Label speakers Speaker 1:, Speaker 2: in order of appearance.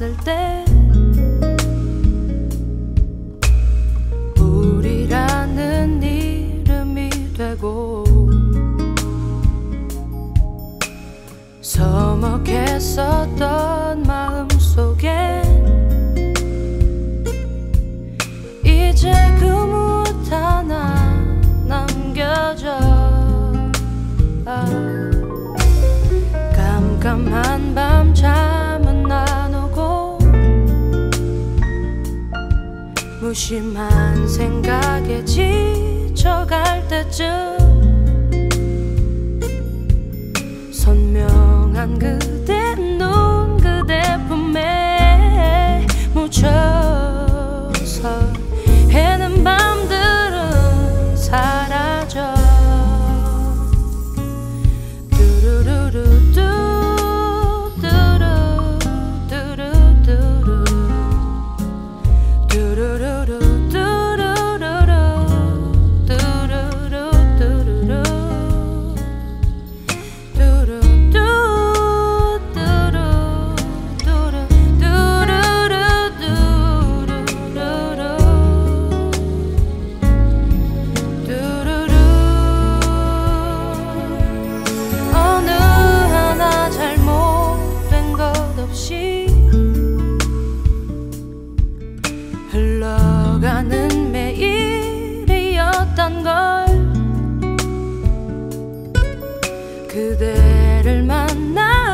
Speaker 1: 봤을 때 우리라는 이름이 되고 서먹했었던 마음속엔 이제 그 무엇 하나 남겨져. 깜깜한 밤 잠은 안 오고 무심한 생각에 지쳐갈 때쯤 선명한 그대 눈 그대 품에 묻혀서 해는 밤들은 사라져. 뚜루루루뚜 뚜루뚜루뚜루 뚜루루루 뚜루루루 뚜루루뚜루루 흘러가는 매일이었던 걸 그대를 만나